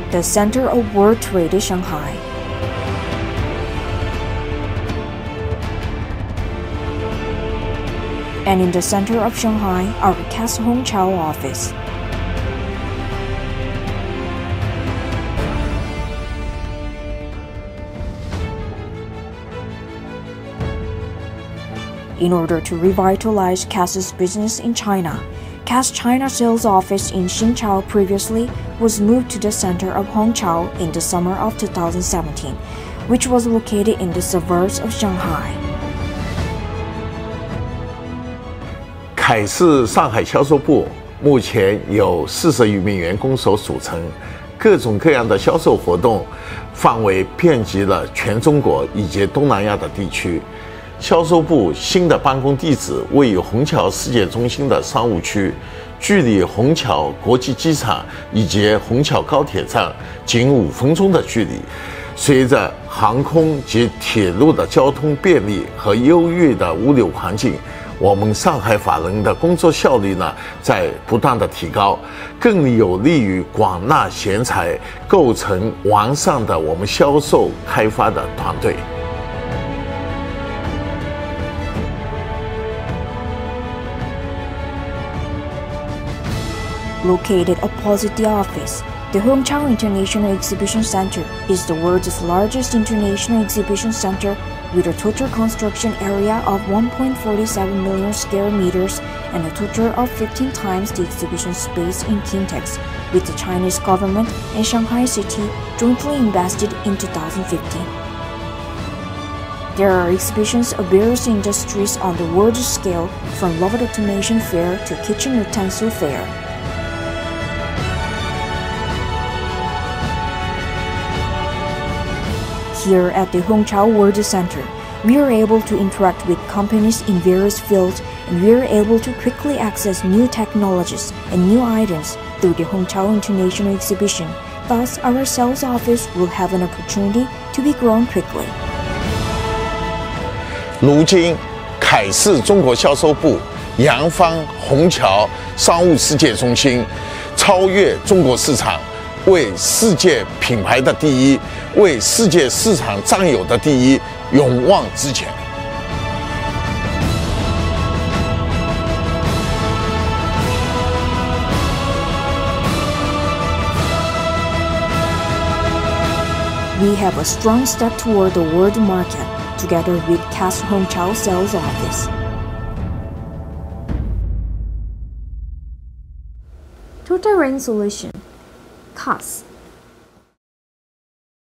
the center of world trade is Shanghai. And in the center of Shanghai, our CAS Hong Chao Office. In order to revitalize CAS's business in China, CAS China Sales Office in Xinchao previously was moved to the center of Hong Chao in the summer of 2017, which was located in the suburbs of Shanghai. 凯市上海销售部目前有40余名员工所组成，各种各样的销售活动范围遍及了全中国以及东南亚的地区。销售部新的办公地址位于虹桥世界中心的商务区，距离虹桥国际机场以及虹桥高铁站仅5分钟的距离。随着航空及铁路的交通便利和优越的物流环境，我们上海法人的工作效率在不断的提高，更有利于广纳贤才，构成完善的我们销售开发的团队。 Located opposite the office, the Hong Chao International Exhibition Center is the world's largest international exhibition center with a total construction area of 1.47 million square meters and a total of 15 times the exhibition space in Kintex, with the Chinese government and Shanghai City jointly invested in 2015. There are exhibitions of various industries on the world scale, from robot automation fair to kitchen utensil fair. Here at the Hong Chao World Center, we are able to interact with companies in various fields, and we are able to quickly access new technologies and new items through the Hong Chao International Exhibition. Thus, our sales office will have an opportunity to be grown quickly. 如今，凯市中国销售部扬帆虹桥商务世界中心，超越中国市场，为世界品牌的第一，为世界市场占有的第一，勇往直前。 We have a strong step toward the world market, together with CAS Hong Chao Sales Office. Total Rain Solution, CAS.